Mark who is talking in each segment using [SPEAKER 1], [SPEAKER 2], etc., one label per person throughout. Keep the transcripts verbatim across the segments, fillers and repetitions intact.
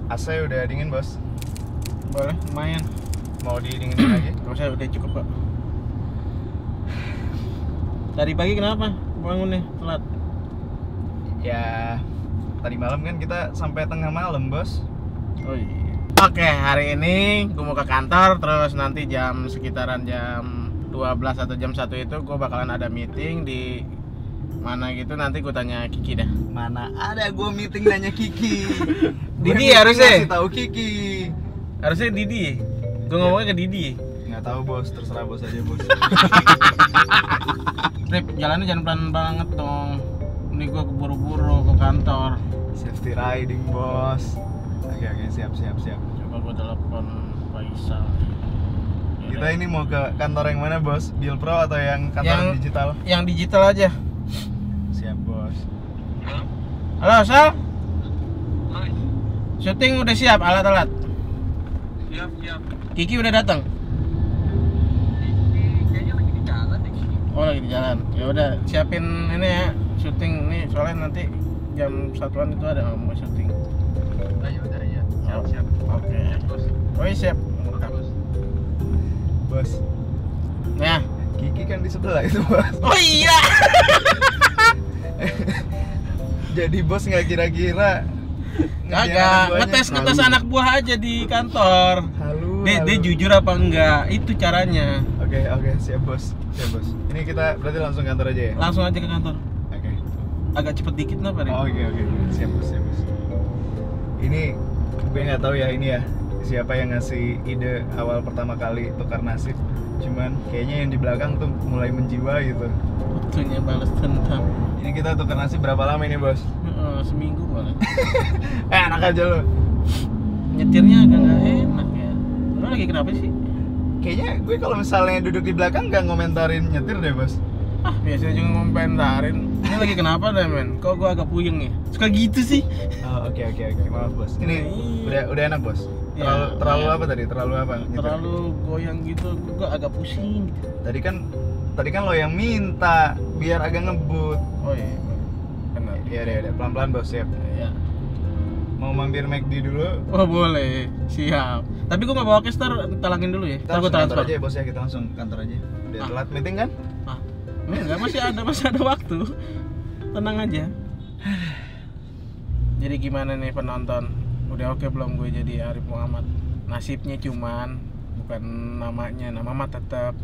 [SPEAKER 1] A C udah dingin bos.
[SPEAKER 2] Boleh, lumayan.
[SPEAKER 1] Mau didinginin lagi?
[SPEAKER 2] Kalau saya udah cukup kok. Tadi pagi kenapa bangunnya telat?
[SPEAKER 1] Ya tadi malam kan kita sampai tengah malam bos.
[SPEAKER 2] Oh iya. Oke, hari ini gue mau ke kantor, terus nanti jam sekitaran jam dua belas atau jam satu itu gue bakalan ada meeting di mana gitu, nanti gue tanya Kiki dah.
[SPEAKER 1] Mana ada gue meeting nanya Kiki.
[SPEAKER 2] Didi harusnya.
[SPEAKER 1] Kasih tahu Kiki.
[SPEAKER 2] Harusnya Didi. Gue ngomongnya ke Didi.
[SPEAKER 1] Nggak tahu bos, terserah bos aja bos.
[SPEAKER 2] Rip, jalannya jangan pelan banget dong. Ini gue keburu-buru ke kantor.
[SPEAKER 1] Safety riding bos. Oke oke siap siap siap.
[SPEAKER 2] Coba gue telepon Faisal.
[SPEAKER 1] Kita ini mau ke kantor yang mana bos? Bill Pro atau yang kantor
[SPEAKER 2] Yang-
[SPEAKER 1] digital?
[SPEAKER 2] Yang digital aja.
[SPEAKER 1] Siap bos.
[SPEAKER 2] Halo Sal. Syuting udah siap alat-alat.
[SPEAKER 3] Siap, siap.
[SPEAKER 2] Kiki udah datang.
[SPEAKER 3] Kayaknya lagi di jalan deh.
[SPEAKER 2] Oh lagi di jalan. Ya udah siapin ini ya syuting nih, soalnya nanti jam satuan itu ada mau syuting.
[SPEAKER 3] Ayo udah ya. Siap,
[SPEAKER 2] Oh,
[SPEAKER 3] siap.
[SPEAKER 2] Oke.
[SPEAKER 3] Terus,
[SPEAKER 2] Oh iya, siap. Mantap.
[SPEAKER 3] terus.
[SPEAKER 1] Bos.
[SPEAKER 2] Ya.
[SPEAKER 1] Kiki kan di sebelah itu bos.
[SPEAKER 2] Oh iya.
[SPEAKER 1] Jadi bos nggak kira-kira
[SPEAKER 2] Kagak, ngetes ngetes anak buah aja di kantor.
[SPEAKER 1] Halu.
[SPEAKER 2] Dia, dia
[SPEAKER 1] halu.
[SPEAKER 2] jujur apa enggak? Itu caranya.
[SPEAKER 1] Oke oke siap bos. Siap bos. Ini kita berarti langsung kantor aja ya?
[SPEAKER 2] Langsung aja ke kantor.
[SPEAKER 1] Oke.
[SPEAKER 2] Agak cepet dikit kenapa nih?
[SPEAKER 1] Oh, Oke oke. Siap bos siap bos. Ini gue nggak tahu ya ini ya siapa yang ngasih ide awal pertama kali tukar nasib. Cuman kayaknya yang di belakang tuh mulai menjiwa gitu.
[SPEAKER 2] Waktunya balas dendam.
[SPEAKER 1] Ini kita tukar nasib berapa lama ini bos?
[SPEAKER 2] Heeh, seminggu boleh.
[SPEAKER 1] Eh enak aja lo.
[SPEAKER 2] Nyetirnya agak nggak enak ya. Lo lagi kenapa sih?
[SPEAKER 1] Kayaknya gue kalau misalnya duduk di belakang nggak ngomentarin nyetir deh bos.
[SPEAKER 2] Ah, biasanya juga ngomentarin. Ini lagi kenapa deh men? Kok gua agak puyeng ya? Suka gitu sih.
[SPEAKER 1] Oh oke oke oke maaf bos. Ini
[SPEAKER 2] Iya.
[SPEAKER 1] udah udah enak bos.
[SPEAKER 2] Ya,
[SPEAKER 1] Terlalu terlalu
[SPEAKER 2] lumayan.
[SPEAKER 1] apa tadi? Terlalu apa? nyetir?
[SPEAKER 2] Terlalu goyang gitu, gua agak pusing gitu.
[SPEAKER 1] Tadi kan tadi kan lo yang minta biar agak ngebut.
[SPEAKER 2] Oh iya, benar.
[SPEAKER 1] Iya deh, deh pelan-pelan bos siap.
[SPEAKER 2] Ya.
[SPEAKER 1] Mau mampir McD dulu.
[SPEAKER 2] Oh boleh, siap. Tapi gua nggak bawa cash, ntar talangin dulu ya.
[SPEAKER 1] Kita
[SPEAKER 2] Ntar gua
[SPEAKER 1] langsung kantor
[SPEAKER 2] transfer.
[SPEAKER 1] aja ya bos ya, kita langsung kantor aja. Udah
[SPEAKER 2] Ah.
[SPEAKER 1] telat meeting kan?
[SPEAKER 2] Ah, enggak, masih ada, masih ada waktu. Tenang aja. Jadi gimana nih penonton? Udah oke belum gue jadi Arif Muhammad? Nasibnya cuman bukan namanya, nama mah tetap.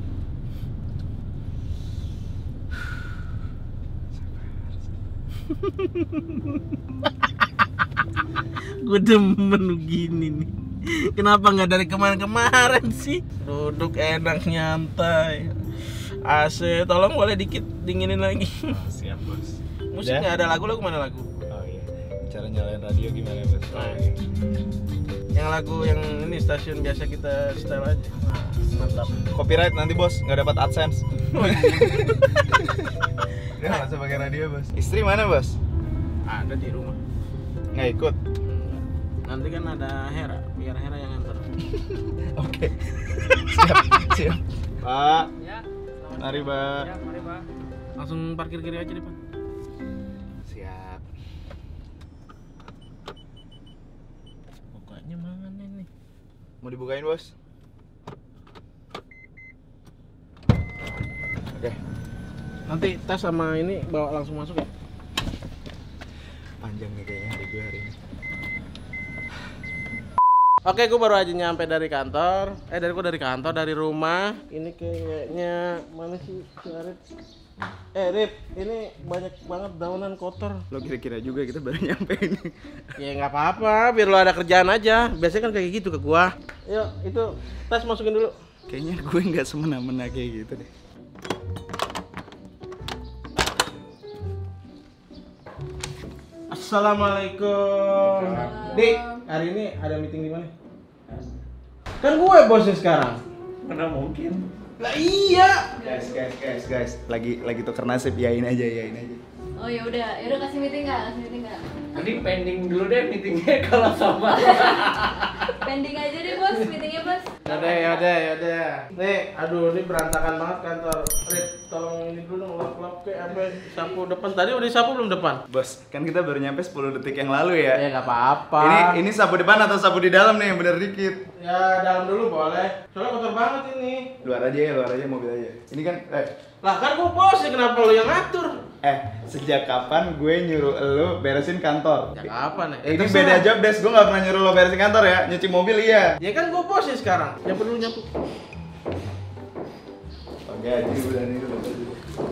[SPEAKER 2] Gue demen lu gini nih. Kenapa nggak dari kemarin-kemarin sih? Duduk enak nyantai. A C, tolong boleh dikit dinginin lagi.
[SPEAKER 1] Oh, siap bos.
[SPEAKER 2] Musik
[SPEAKER 1] Udah?
[SPEAKER 2] nggak ada lagu, lagu mana lagu?
[SPEAKER 1] Oh iya. Cara nyalain radio gimana bos?
[SPEAKER 2] Nah, yang lagu yang ini stasiun biasa kita setel aja. Nah, mantap.
[SPEAKER 1] Copyright nanti bos, nggak dapat AdSense.
[SPEAKER 2] Oh, iya.
[SPEAKER 1] Udah nggak usah pakai radio bos. Istri mana bos?
[SPEAKER 2] Ada di rumah.
[SPEAKER 1] Nggak ikut.
[SPEAKER 2] Nanti kan ada Hera, biar Hera yang antar.
[SPEAKER 1] Oke. Siap siap. Pak,
[SPEAKER 3] Ya.
[SPEAKER 1] mari pak.
[SPEAKER 3] Ya, mari, Pak.
[SPEAKER 2] Langsung parkir kiri aja depan.
[SPEAKER 1] Siap.
[SPEAKER 2] Bukanya mana nih?
[SPEAKER 1] Mau dibukain bos? Oke.
[SPEAKER 2] Nanti tas sama ini bawa langsung masuk ya.
[SPEAKER 1] Panjang nih kayaknya hari gue hari ini.
[SPEAKER 2] Oke, gue baru aja nyampe dari kantor. Eh, dari gue dari kantor, dari rumah. Ini kayaknya mana sih si Arif? Eh, Rip, ini banyak banget daunan kotor.
[SPEAKER 1] Lo kira-kira juga kita baru nyampe ini.
[SPEAKER 2] Ya nggak apa-apa, biar lo ada kerjaan aja. Biasanya kan kayak gitu ke gua. Yuk, itu tas masukin dulu.
[SPEAKER 1] Kayaknya gue nggak semena-mena kayak gitu deh.
[SPEAKER 2] Assalamualaikum. Dik, hari ini ada meeting di mana? Kan gue bosnya sekarang.
[SPEAKER 3] Mana mungkin?
[SPEAKER 2] Lah iya.
[SPEAKER 1] Guys, guys, guys, guys. Lagi lagi tuker nasib, yain aja, yain aja.
[SPEAKER 4] Oh ya udah, ya udah kasih meeting nggak? Kasih meeting nggak?
[SPEAKER 3] Nanti pending dulu deh meetingnya kalau sama.
[SPEAKER 4] Pending aja deh bos, meetingnya bos.
[SPEAKER 2] Yaudah, yaudah, yaudah. Nih, aduh ini berantakan banget kantor. Rip, tolong ini dulu dong, lap-lap kayak apa sapu depan. Tadi udah sapu belum depan?
[SPEAKER 1] Bos, kan kita baru nyampe sepuluh detik yang lalu ya.
[SPEAKER 2] Ya nggak apa-apa.
[SPEAKER 1] Ini ini sapu depan atau sapu di dalam nih yang bener dikit?
[SPEAKER 2] Ya dalam dulu boleh. Soalnya kotor banget ini.
[SPEAKER 1] Luar aja ya, luar aja mobil aja. Ini kan eh
[SPEAKER 2] Lah kan gua bos ya, kenapa lu yang ngatur?
[SPEAKER 1] eh sejak kapan gue nyuruh lu beresin kantor?
[SPEAKER 2] Ya kapan ya?
[SPEAKER 1] Eh, ini beda job desk, gue gak pernah nyuruh lo beresin kantor ya, nyuci mobil iya.
[SPEAKER 2] Ya kan gua bos ya sekarang. Nyapu dulu nyapu.
[SPEAKER 1] Oke, jadi udah nih udah tadi.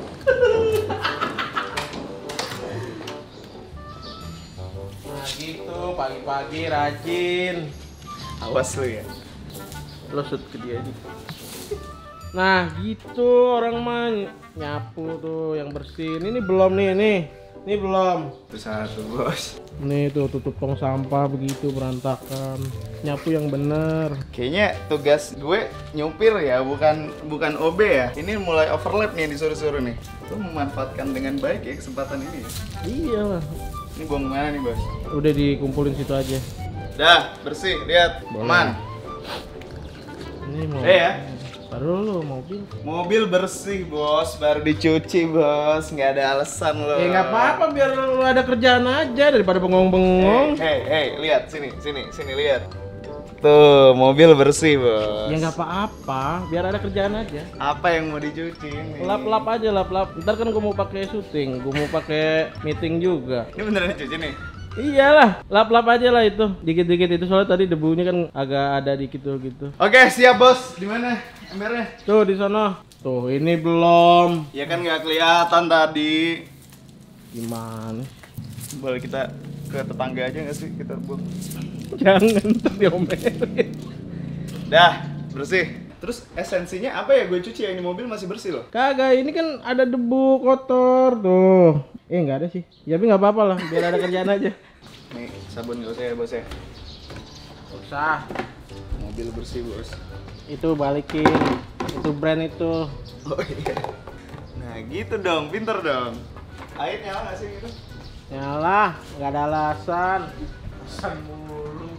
[SPEAKER 2] Nah gitu, pagi-pagi rajin.
[SPEAKER 1] Awas lu ya.
[SPEAKER 2] Lo shoot ke dia aja. Nah gitu orang mah nyapu tuh yang bersin. Ini belum nih, nih. Ini belum.
[SPEAKER 1] Itu satu bos.
[SPEAKER 2] Nih tuh tutup tong sampah begitu berantakan. Nyapu yang bener.
[SPEAKER 1] Kayaknya tugas gue nyupir ya, bukan bukan O B ya. Ini mulai overlap nih disuruh-suruh nih. Lu memanfaatkan dengan baik ya kesempatan ini ya.
[SPEAKER 2] Iya lah.
[SPEAKER 1] Ini buang kemana nih bos?
[SPEAKER 2] Udah dikumpulin situ aja.
[SPEAKER 1] Dah, bersih, lihat,
[SPEAKER 2] Boleh.
[SPEAKER 1] aman.
[SPEAKER 2] Ini mau.
[SPEAKER 1] Eh ya.
[SPEAKER 2] Taruh lu mobil.
[SPEAKER 1] Mobil bersih bos, baru dicuci bos, nggak ada alasan lo.
[SPEAKER 2] Ya nggak apa-apa, biar lu ada kerjaan aja daripada bengong-bengong.
[SPEAKER 1] Hei, hei, lihat sini, sini, sini lihat. Tuh, mobil bersih bos.
[SPEAKER 2] Ya nggak apa-apa, biar ada kerjaan aja.
[SPEAKER 1] Apa yang mau dicuci ini?
[SPEAKER 2] Lap-lap aja, lap-lap. Ntar kan gue mau pakai syuting, gue mau pakai meeting juga.
[SPEAKER 1] Ini beneran dicuci nih?
[SPEAKER 2] Iyalah, lap-lap aja lah itu. Dikit-dikit itu soalnya tadi debunya kan agak ada dikit tuh gitu.
[SPEAKER 1] Oke, siap bos. Di mana embernya?
[SPEAKER 2] Tuh di sana. Tuh ini belum.
[SPEAKER 1] Ya kan nggak kelihatan tadi.
[SPEAKER 2] Gimana?
[SPEAKER 1] Boleh kita ke tetangga aja nggak sih kita buang?
[SPEAKER 2] Jangan ntar diomelin.
[SPEAKER 1] Dah, bersih. Terus esensinya apa ya gue cuci ya? Ini mobil masih bersih loh.
[SPEAKER 2] Kagak, ini kan ada debu kotor tuh. Eh nggak ada sih. Ya tapi nggak apa-apa lah, biar ada kerjaan aja.
[SPEAKER 1] Nih, sabun nggak usah ya bos ya?
[SPEAKER 2] Usah.
[SPEAKER 1] Mobil bersih bos.
[SPEAKER 2] Itu balikin. Itu brand itu.
[SPEAKER 1] Oh iya. Nah gitu dong, pinter dong. Air nyala nggak sih gitu?
[SPEAKER 2] Nyala, nggak ada alasan. Alasan mulu.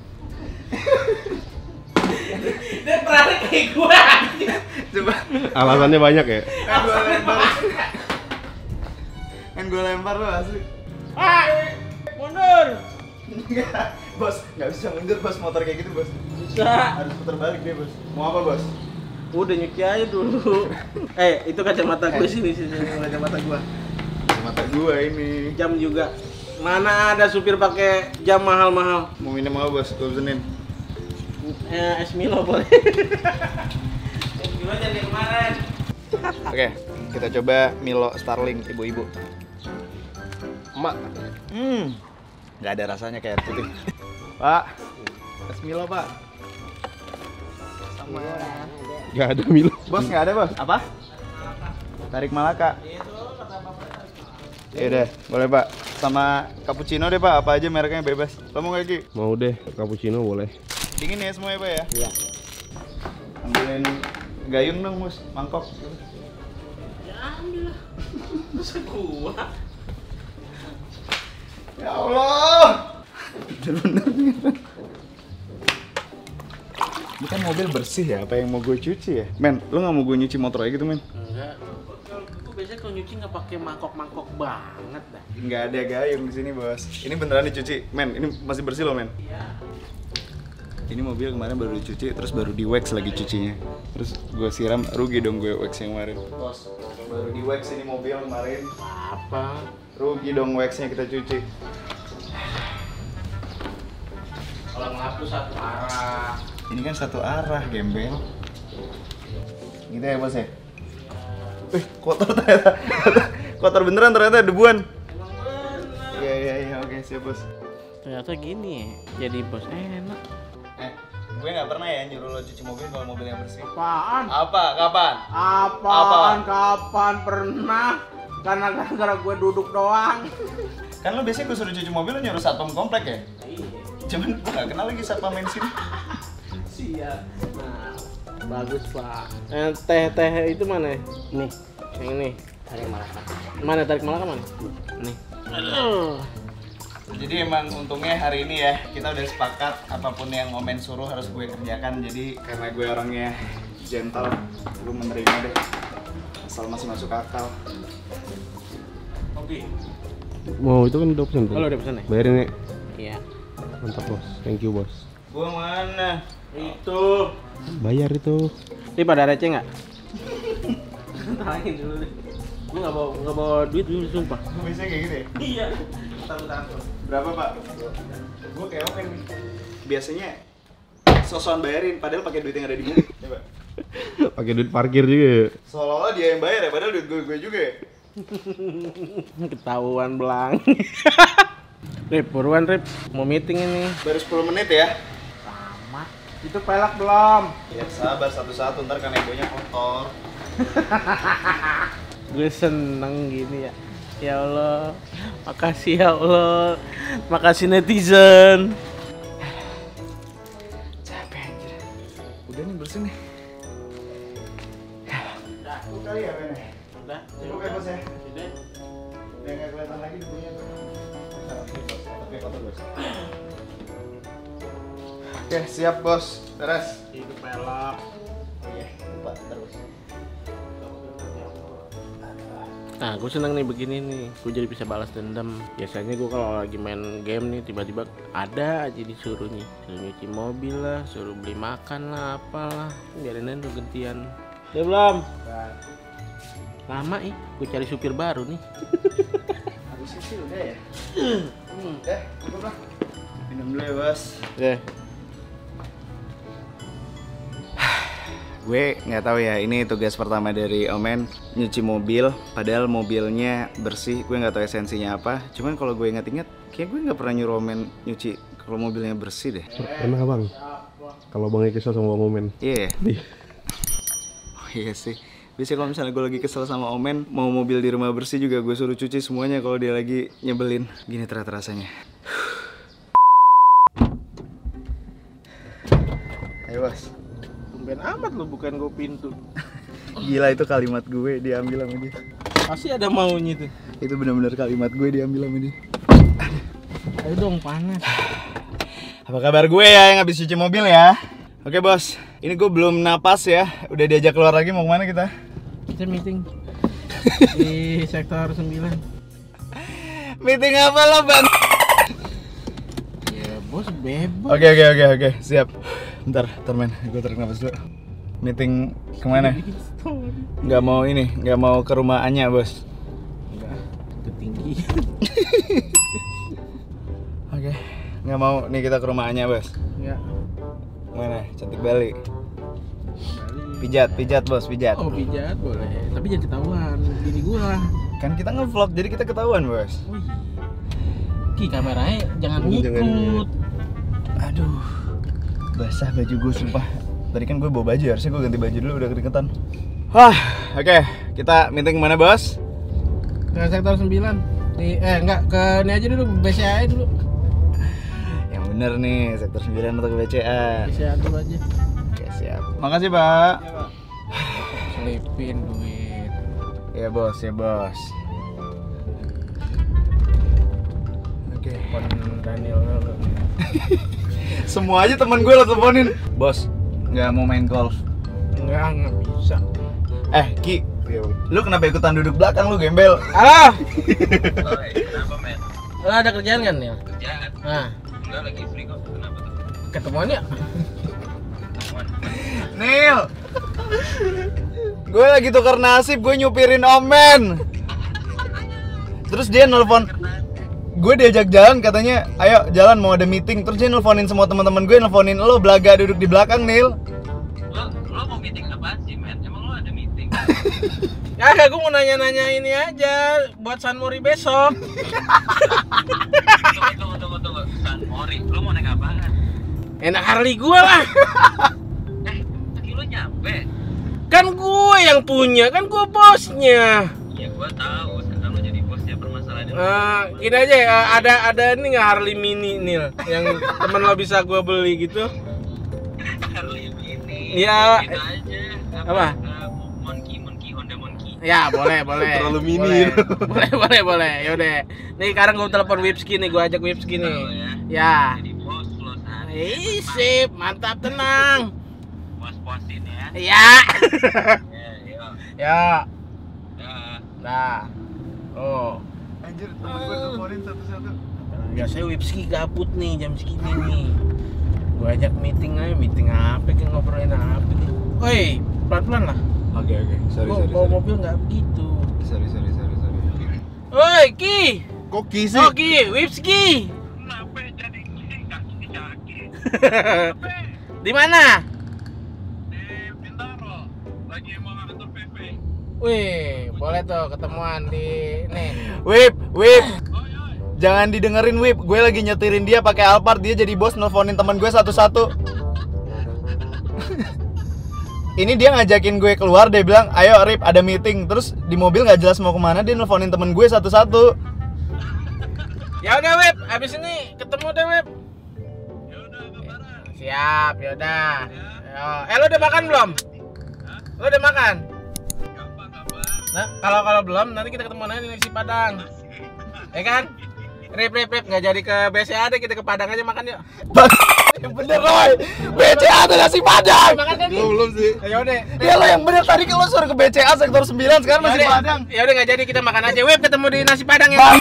[SPEAKER 2] Dia terakhir kayak gua.
[SPEAKER 1] Coba.
[SPEAKER 5] Alasannya banyak ya?
[SPEAKER 1] Kan gue lempar. Kan gue lempar lo asli.
[SPEAKER 2] Ah, mundur.
[SPEAKER 1] Enggak, bos, nggak bisa mundur bos, motor kayak gitu bos.
[SPEAKER 2] Bisa.
[SPEAKER 1] Harus putar balik dia bos. Mau apa bos?
[SPEAKER 2] Udah nyuci aja dulu. Eh, itu kacamata gue sini sini kacamata gua.
[SPEAKER 1] Mata gua ini.
[SPEAKER 2] Jam juga. Mana ada supir pakai jam mahal-mahal?
[SPEAKER 1] Mau minum apa bos? Gue pesenin.
[SPEAKER 2] Eh, es Milo boleh. Es Milo jadi kemarin.
[SPEAKER 1] Oke, kita coba Milo Starling ibu-ibu.
[SPEAKER 5] Emak.
[SPEAKER 1] Hmm, nggak ada rasanya kayak air putih. Pak, es Milo pak. Sama.
[SPEAKER 5] Gak ada Milo.
[SPEAKER 1] Bos nggak ada bos. Apa? Tarik Malaka. Ya udah, boleh pak. Sama cappuccino deh pak. Apa aja mereknya bebas. Lo mau nggak Ki?
[SPEAKER 5] Mau deh, cappuccino boleh.
[SPEAKER 1] Dingin ya semuanya pak ya?
[SPEAKER 2] Iya.
[SPEAKER 1] Ambilin gayung dong mus, mangkok.
[SPEAKER 2] Ya ambil lah. Masa gua?
[SPEAKER 1] Ya Allah. Bener-bener nih. Ini kan mobil bersih ya, apa yang mau gue cuci ya? Men, lu nggak mau gue nyuci motor aja gitu men?
[SPEAKER 2] Enggak. Gue biasanya kalau nyuci nggak pakai mangkok-mangkok banget dah.
[SPEAKER 1] Nggak ada gayung di sini bos. Ini beneran dicuci, men. Ini masih bersih loh men.
[SPEAKER 2] Iya.
[SPEAKER 1] Ini mobil kemarin baru dicuci, terus baru di wax lagi cucinya. Terus gue siram, rugi dong gue wax yang kemarin. Bos, baru di wax ini mobil kemarin.
[SPEAKER 2] Apa?
[SPEAKER 1] Rugi dong waxnya kita cuci.
[SPEAKER 2] Kalau ngelapu satu arah.
[SPEAKER 1] Ini kan satu arah, gembel. Gitu ya bos ya? Eh, kotor ternyata. Kotor beneran ternyata, debuan.
[SPEAKER 2] Emang bener.
[SPEAKER 1] Iya, iya, iya, oke siap bos.
[SPEAKER 2] Ternyata gini ya, jadi bos enak.
[SPEAKER 1] Eh, gue nggak pernah ya nyuruh lo cuci mobil kalau mobilnya bersih.
[SPEAKER 2] Apaan?
[SPEAKER 1] Apa? Kapan?
[SPEAKER 2] Apaan? Kapan pernah? Karena gara-gara gue duduk doang.
[SPEAKER 1] Kan lo biasanya gue suruh cuci mobil lo nyuruh satpam komplek ya? Cuman gue nggak kenal lagi satpam main sini.
[SPEAKER 2] Siap. Nah, bagus pak. Eh, teh teh itu mana? Nih, yang ini. Tarik Malaka. Mana tarik Malaka mana? Nih. Aduh.
[SPEAKER 1] Jadi emang untungnya hari ini ya kita udah sepakat apapun yang Omen suruh harus gue kerjakan. Jadi karena gue orangnya gentle, lu menerima deh. asal masih masuk akal.
[SPEAKER 2] Oke.
[SPEAKER 5] Mau itu kan udah pesen tuh.
[SPEAKER 2] Kalau udah pesen ya?
[SPEAKER 5] Bayarin ya.
[SPEAKER 2] Iya.
[SPEAKER 5] Mantap bos. Thank you bos.
[SPEAKER 1] Gua mana?
[SPEAKER 2] Itu.
[SPEAKER 5] Bayar itu.
[SPEAKER 2] Ini pada receh nggak? Tanya dulu deh. Gue nggak bawa nggak bawa duit dulu sumpah.
[SPEAKER 1] Gua biasanya kayak gitu ya?
[SPEAKER 2] Iya. Tahu-tahu.
[SPEAKER 1] Berapa pak? Gua kayak oke nih. Biasanya sosokan bayarin, padahal pakai duit yang ada di mobil. Coba.
[SPEAKER 5] Pakai duit parkir juga.
[SPEAKER 1] Seolah-olah dia yang bayar ya, padahal duit gue, gue juga ya.
[SPEAKER 2] Ketahuan belang. Rip, buruan Rip. Mau meeting ini.
[SPEAKER 1] Baru sepuluh menit ya.
[SPEAKER 2] Sama. Itu pelak belum?
[SPEAKER 1] Ya sabar satu-satu, ntar kan egonya kotor.
[SPEAKER 2] Gue seneng gini ya. Ya Allah, makasih ya Allah, makasih netizen.
[SPEAKER 1] Capek anjir. Udah nih bersih nih. Cukup kali ya Ben?
[SPEAKER 2] Udah,
[SPEAKER 1] Cukup ya bos ya?
[SPEAKER 2] udah.
[SPEAKER 1] Udah nggak kelihatan lagi debunya tuh. Oke, kotor bos. Oke, siap bos. Beres.
[SPEAKER 2] Itu pelak.
[SPEAKER 1] Oh iya, lupa. Ntar bos.
[SPEAKER 2] Nah, gue seneng nih begini nih, gue jadi bisa balas dendam. Biasanya gue kalau lagi main game nih, tiba-tiba ada aja disuruh nih, suruh nyuci mobil lah, suruh beli makan lah, apalah. Biarin aja tuh gantian. Udah belum? Lama ih, gue cari supir baru nih.
[SPEAKER 1] Harusnya sih udah ya. Udah, cukup lah. Minum dulu ya bos.
[SPEAKER 2] Oke.
[SPEAKER 1] Gue nggak tahu ya, ini tugas pertama dari Omen, nyuci mobil. Padahal mobilnya bersih, gue nggak tahu esensinya apa. Cuman kalau gue inget-inget, kayak gue nggak pernah nyuruh Omen nyuci kalau mobilnya bersih deh.
[SPEAKER 5] Enak bang. Kalau bangnya kesel sama Omen.
[SPEAKER 1] Iya. Yeah. Oh iya sih. Biasanya kalau misalnya gue lagi kesel sama Omen, mau mobil di rumah bersih juga gue suruh cuci semuanya kalau dia lagi nyebelin. Gini ternyata rasanya. Ayo bos.
[SPEAKER 2] Tumben amat lo bukan gue pintu.
[SPEAKER 1] Gila itu kalimat gue diambil sama dia.
[SPEAKER 2] Pasti ada maunya tuh.
[SPEAKER 1] Itu benar-benar kalimat gue diambil sama dia.
[SPEAKER 2] Ayo dong panas.
[SPEAKER 1] Apa kabar gue ya yang habis cuci mobil ya? Oke bos, ini gue belum napas ya. Udah diajak keluar lagi, mau kemana kita?
[SPEAKER 2] Kita meeting di sektor sembilan.
[SPEAKER 1] Meeting apa lo bang?
[SPEAKER 2] Ya bos bebas.
[SPEAKER 1] Oke oke oke oke siap. Bentar, bentar men, gue tarik nafas dulu. Meeting kemana? Nggak mau ini, nggak mau ke rumah Anya bos.
[SPEAKER 2] Enggak, ketinggi.
[SPEAKER 1] Oke, nggak mau nih kita ke rumah Anya bos.
[SPEAKER 2] Enggak.
[SPEAKER 1] Mana? Cantik Bali. Pijat, pijat bos, pijat.
[SPEAKER 2] Oh pijat boleh, tapi jangan ketahuan. Gini gua.
[SPEAKER 1] Kan kita nge-vlog jadi kita ketahuan bos.
[SPEAKER 2] Oh iya. Ki kameranya jangan
[SPEAKER 5] Jangan.
[SPEAKER 2] ngikut.
[SPEAKER 1] Aduh, basah baju gue sumpah. Tadi kan gue bawa baju, harusnya gue ganti baju dulu udah keringetan. Hah, oke, kita meeting kemana bos?
[SPEAKER 2] Ke sektor sembilan. Di eh enggak ke ini aja dulu, B C A dulu.
[SPEAKER 1] Yang bener nih, sektor sembilan atau ke B C A?
[SPEAKER 2] B C A dulu aja.
[SPEAKER 1] Oke siap. Makasih pak.
[SPEAKER 2] Selipin duit.
[SPEAKER 1] Ya bos, ya bos. Oke.
[SPEAKER 2] Telepon Daniel dulu.
[SPEAKER 1] Semua aja teman gue lo teleponin. Bos, nggak mau main golf.
[SPEAKER 2] Enggak, enggak bisa.
[SPEAKER 1] Eh Ki, lu kenapa ikutan duduk belakang lu gembel?
[SPEAKER 2] Halo.
[SPEAKER 3] Oi, kenapa men?
[SPEAKER 2] Lo ada kerjaan kan, Nil?
[SPEAKER 3] Kerjaan?
[SPEAKER 2] Nah,
[SPEAKER 3] Enggak lagi free kok. Kenapa tuh?
[SPEAKER 2] ketemuan ya?
[SPEAKER 3] Ketemuan.
[SPEAKER 1] Nil, gue lagi tukar nasib, gue nyupirin Omen. Terus dia nelpon, gue diajak jalan katanya, ayo jalan mau ada meeting. Terus dia nelponin semua teman-teman gue, nelponin lo belaga duduk di belakang Nil.
[SPEAKER 3] Lo lo mau meeting apaan sih men? Emang lo ada meeting?
[SPEAKER 2] Ya, gue mau nanya-nanya ini aja buat San Mori besok.
[SPEAKER 3] Tunggu tunggu tunggu tunggu. San Mori, lo mau naik apaan?
[SPEAKER 2] Enak Harley gue lah.
[SPEAKER 3] Eh, tadi lo nyampe.
[SPEAKER 2] Kan gue yang punya, kan gue bosnya.
[SPEAKER 3] Ya gua tahu, sekarang lo jadi bosnya permasalahannya.
[SPEAKER 2] Nah, gini aja ya, ada ada ini nggak Harley Mini Nil yang temen lo bisa gue beli gitu?
[SPEAKER 3] Harley ini.
[SPEAKER 2] Iya.
[SPEAKER 3] Gitu aja.
[SPEAKER 2] Apa?
[SPEAKER 3] Uh, Monkey, Monkey, Honda Monkey.
[SPEAKER 2] Ya boleh boleh.
[SPEAKER 5] Terlalu mini.
[SPEAKER 2] Boleh boleh boleh, boleh. Yaudah. Nih sekarang gue telepon Wipski nih, gue ajak Wipski nih.
[SPEAKER 3] Tahu ya.
[SPEAKER 2] Ya.
[SPEAKER 3] Jadi bos lo saat
[SPEAKER 2] Ih, sip, mantap, tenang.
[SPEAKER 3] puas-puasin ya.
[SPEAKER 2] Ya.
[SPEAKER 3] Ya, yuk.
[SPEAKER 2] Ya. Nah. Oh.
[SPEAKER 1] Anjir, temen gue teleponin satu-satu.
[SPEAKER 2] Biasanya Wipski gabut nih jam segini nih. Gue ajak meeting aja, meeting apa? Kayak ngobrolin apa nih? Woi, pelan-pelan lah.
[SPEAKER 1] Oke oke, sorry
[SPEAKER 2] Gua
[SPEAKER 1] sorry.
[SPEAKER 2] bawa
[SPEAKER 1] sorry.
[SPEAKER 2] mobil nggak begitu.
[SPEAKER 1] Sorry sorry sorry sorry.
[SPEAKER 2] Woi, Ki.
[SPEAKER 1] Kok kisi?
[SPEAKER 2] Oh, Ki, Wipski.
[SPEAKER 3] Kenapa jadi gini kaki-kaki?
[SPEAKER 2] Di mana?
[SPEAKER 3] Di Bintaro, lagi mau ngantor P P.
[SPEAKER 2] Wih, boleh tuh ketemuan di nih.
[SPEAKER 1] Wip, Wip.
[SPEAKER 3] Oh iya,
[SPEAKER 1] Jangan didengerin Wip, gue lagi nyetirin dia pakai Alphard, dia jadi bos nelfonin teman gue satu-satu. Ini dia ngajakin gue keluar, dia bilang, ayo Rip ada meeting. Terus di mobil nggak jelas mau kemana, dia nelfonin temen gue satu-satu.
[SPEAKER 2] Ya udah, Wip. Abis ini ketemu deh, Wip.
[SPEAKER 3] ya udah kabaran.
[SPEAKER 2] Siap, ya udah. Eh, lo udah makan belum? Lo udah makan?
[SPEAKER 3] Gampang gampang.
[SPEAKER 2] Nah, kalau kalau belum, nanti kita ketemu aja di nasi Padang. Ya kan? Rip, Rip, Rip, nggak jadi ke B C A deh, kita ke Padang aja makan yuk.
[SPEAKER 1] Yang bener Roy, B C A ada nasi Padang.
[SPEAKER 2] Makan kan nih?
[SPEAKER 1] Belum sih.
[SPEAKER 2] Ya udah.
[SPEAKER 1] Ya lo yang bener, tadi kalau suruh ke B C A sektor sembilan, sekarang nasi Padang.
[SPEAKER 2] Ya udah nggak jadi, kita makan aja. Wip, ketemu di nasi Padang ya.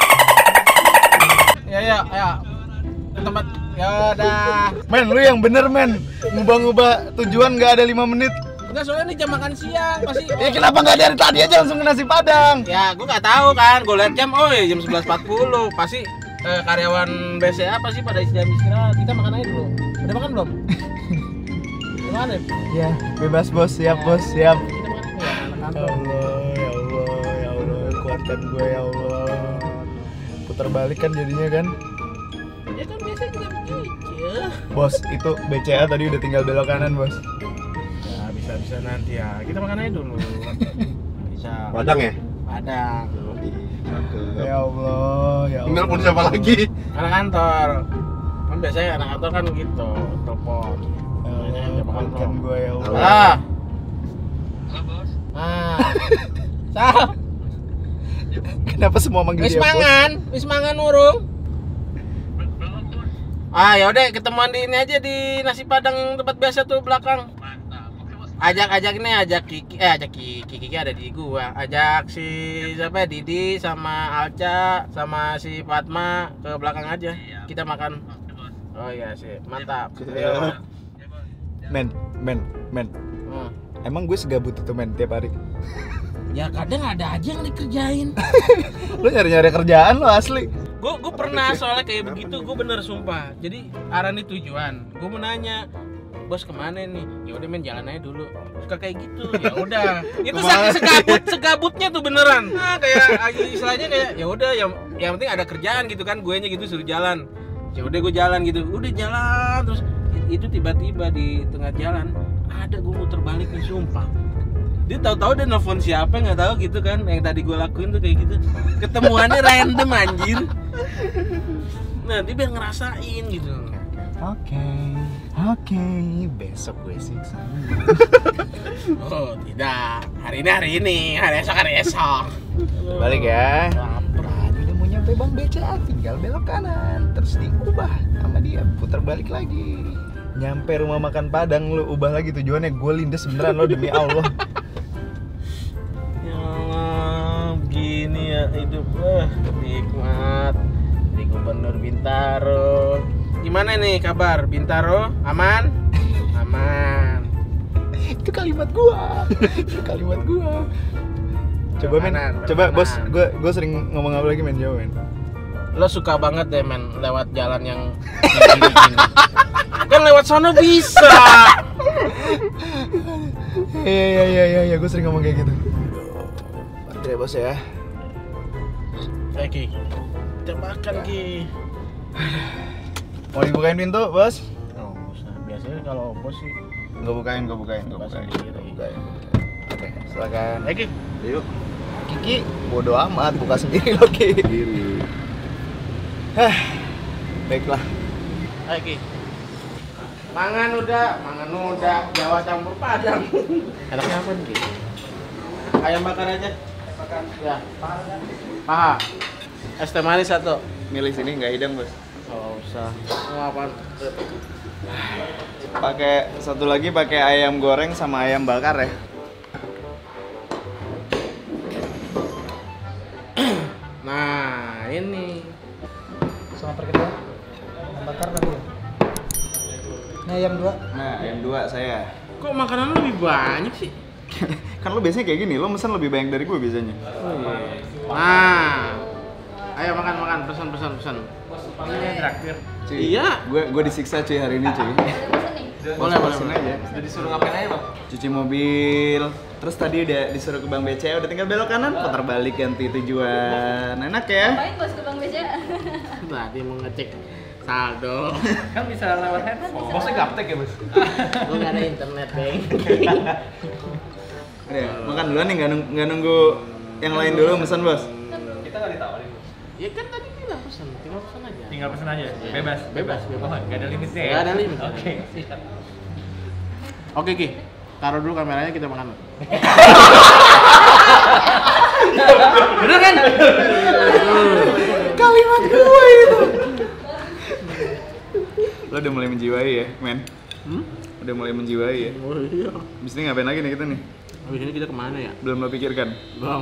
[SPEAKER 2] Ya ya ya. Ke tempat. Ya udah.
[SPEAKER 1] Men, lu yang bener men, ngubah-ngubah tujuan nggak ada lima menit.
[SPEAKER 2] Enggak, soalnya ini jam makan siang pasti.
[SPEAKER 1] Ya kenapa nggak dari tadi aja langsung ke nasi Padang?
[SPEAKER 2] Ya, gua nggak tahu kan. Gua lihat jam, oh jam sebelas empat puluh. Pasti eh, karyawan B C A pasti pada jam istirahat. Kita makan aja dulu. Udah makan belum? Udah makan ya?
[SPEAKER 1] Ya, bebas bos, siap bos, siap.
[SPEAKER 2] Kita makan dulu ya, anak
[SPEAKER 1] Ya
[SPEAKER 2] kantor.
[SPEAKER 1] Allah, ya Allah, ya Allah, kuatkan gue ya Allah. Putar balik kan jadinya kan.
[SPEAKER 2] Ya kan biasanya kita begitu.
[SPEAKER 1] Bos, itu B C A tadi udah tinggal belok kanan bos.
[SPEAKER 2] Ya bisa-bisa nanti ya. Kita makan aja dulu. Bisa.
[SPEAKER 5] Padang ya?
[SPEAKER 2] Padang.
[SPEAKER 1] Ya Allah, ya Allah.
[SPEAKER 5] Nelpon siapa lagi?
[SPEAKER 2] Anak kantor. Kan biasanya anak kantor kan gitu, telepon.
[SPEAKER 1] Ya
[SPEAKER 2] Nanya,
[SPEAKER 1] Allah,
[SPEAKER 2] udah makan
[SPEAKER 1] kuatkan
[SPEAKER 2] belum?
[SPEAKER 1] gue ya Allah.
[SPEAKER 2] Ah.
[SPEAKER 3] Halo bos.
[SPEAKER 2] Ah. Sal.
[SPEAKER 1] Kenapa semua manggil
[SPEAKER 2] Wis
[SPEAKER 1] dia bos?
[SPEAKER 2] mangan, wis mangan urung.
[SPEAKER 3] Bel- Belum bos.
[SPEAKER 2] Ah, ya udah ketemuan di ini aja di nasi Padang yang tempat biasa tuh belakang.
[SPEAKER 3] Mantap. Oke bos.
[SPEAKER 2] Ajak-ajak nih, ajak Kiki, eh ajak Kiki, Kiki ada di gua. Ajak si siapa ya, Didi sama Alca sama si Fatma ke belakang aja. Kita makan.
[SPEAKER 3] Oke bos.
[SPEAKER 2] Oh iya sih, mantap.
[SPEAKER 1] Siap.
[SPEAKER 2] Ayo.
[SPEAKER 3] Ya bos.
[SPEAKER 1] Men, men, men.
[SPEAKER 2] Hmm.
[SPEAKER 1] Emang gue segabut itu men tiap hari.
[SPEAKER 2] Ya kadang ada aja yang dikerjain.
[SPEAKER 1] Lu nyari-nyari kerjaan lo asli.
[SPEAKER 2] Gue gue pernah soalnya kayak begitu, gue bener sumpah. Jadi arah nih tujuan. Gue mau nanya, bos kemana nih? Ya udah men, jalan aja dulu. Suka kayak gitu. Ya udah. Itu
[SPEAKER 1] Kemana?
[SPEAKER 2] saking segabut segabutnya tuh beneran. Nah, kayak istilahnya kayak ya udah yang yang penting ada kerjaan gitu kan. Gue nya gitu suruh jalan. Ya udah gue jalan gitu. Udah jalan terus itu tiba-tiba di tengah jalan ada gue muter balik nih sumpah. Dia tahu-tahu dia nelfon siapa nggak tahu gitu kan, yang tadi gue lakuin tuh kayak gitu, ketemuannya random anjir. Nah dia biar ngerasain gitu.
[SPEAKER 1] Oke, oke, besok gue siksa.
[SPEAKER 2] Oh tidak, hari ini hari ini, hari esok hari esok.
[SPEAKER 1] Balik ya.
[SPEAKER 2] Lapar.
[SPEAKER 1] Tadi udah mau nyampe Bang B C A, tinggal belok kanan, terus diubah sama dia, putar balik lagi. Nyampe rumah makan Padang lu ubah lagi tujuannya, gue lindes beneran lo demi Allah.
[SPEAKER 2] Ya Allah, begini ya hidup, wah nikmat di Gubernur Bintaro. Gimana nih kabar Bintaro? Aman? Aman.
[SPEAKER 1] Itu kalimat gua. Itu kalimat gua. Coba men,
[SPEAKER 2] Permanen,
[SPEAKER 1] coba
[SPEAKER 2] permanen.
[SPEAKER 1] bos, gua gua sering ngomong apa lagi men, jawab men.
[SPEAKER 2] Lo suka banget deh men lewat jalan yang gini-gini. Kan lewat sono bisa.
[SPEAKER 1] Iya iya iya iya, ya, gua sering ngomong kayak gitu. Oke bos ya.
[SPEAKER 2] Eh Ki, kita makan Ki.
[SPEAKER 1] Mau dibukain pintu bos?
[SPEAKER 2] Oh, usah. Biasanya kalau bos sih.
[SPEAKER 1] Gak bukain, gak bukain, gak
[SPEAKER 2] Buka
[SPEAKER 1] bukain.
[SPEAKER 2] sendiri.
[SPEAKER 1] Gak bukain. Oke, silakan.
[SPEAKER 2] Eh Ki,
[SPEAKER 5] Yuk.
[SPEAKER 1] Kiki, bodo amat, buka sendiri lo Ki.
[SPEAKER 5] Diri.
[SPEAKER 1] Hah, baiklah.
[SPEAKER 2] eh Ki. Mangan udah, mangan udah, Jawa campur Padang. Enaknya apa nih Ki? Ayam bakar aja. Bakar. Ya. Paha. Es teh manis satu.
[SPEAKER 1] Milih sini nggak hidang bos.
[SPEAKER 2] Oh, usah. Mau apaan?
[SPEAKER 1] Pakai satu lagi pakai ayam goreng sama ayam bakar ya.
[SPEAKER 6] Nah, ayam dua.
[SPEAKER 1] Nah, ayam dua saya.
[SPEAKER 2] Kok makanan lu lebih banyak sih?
[SPEAKER 1] Kan lo biasanya kayak gini, lo mesen lebih banyak dari gue biasanya.
[SPEAKER 2] Oh iya. Nah, ayo makan makan pesan pesan pesan.
[SPEAKER 6] Ini traktir.
[SPEAKER 1] Cuy,
[SPEAKER 2] Iya.
[SPEAKER 1] Gue gue disiksa cuy hari ini cuy.
[SPEAKER 4] Ada pesen nih.
[SPEAKER 2] Boleh boleh
[SPEAKER 1] Pesen
[SPEAKER 2] boleh.
[SPEAKER 1] aja.
[SPEAKER 6] Udah disuruh ngapain aja, Bang?
[SPEAKER 1] Cuci mobil. Terus tadi udah disuruh ke Bank B C A, udah tinggal belok kanan, putar balik ganti tujuan. Enak ya?
[SPEAKER 4] Ngapain bos ke Bang Beca?
[SPEAKER 2] Tadi mau ngecek saldo.
[SPEAKER 6] Kan bisa lewat handphone. Bosnya gaptek ya, Bos?
[SPEAKER 2] Gue nggak ada internet, Bang.
[SPEAKER 1] Udah, makan duluan nih, nggak nung- nggak nunggu yang lain dulu mesen bos.
[SPEAKER 6] Kita nggak ditawarin.
[SPEAKER 2] Ya kan tadi bilang pesan, tinggal pesan aja.
[SPEAKER 6] Tinggal pesen aja. Bebas.
[SPEAKER 2] Bebas, bebas.
[SPEAKER 6] Oh, nggak ada limitnya ya?
[SPEAKER 2] Nggak ada limit.
[SPEAKER 6] Oke, siap.
[SPEAKER 2] Oke Ki, taruh dulu kameranya kita makan. Bener kan?
[SPEAKER 1] Kalimat gue itu. Lo udah mulai menjiwai ya, men?
[SPEAKER 2] Hmm?
[SPEAKER 1] Udah mulai menjiwai ya.
[SPEAKER 2] Oh iya.
[SPEAKER 1] Abis ini ngapain lagi nih kita nih?
[SPEAKER 2] Habis ini kita kemana ya?
[SPEAKER 1] Belum lo pikirkan.
[SPEAKER 2] Belum.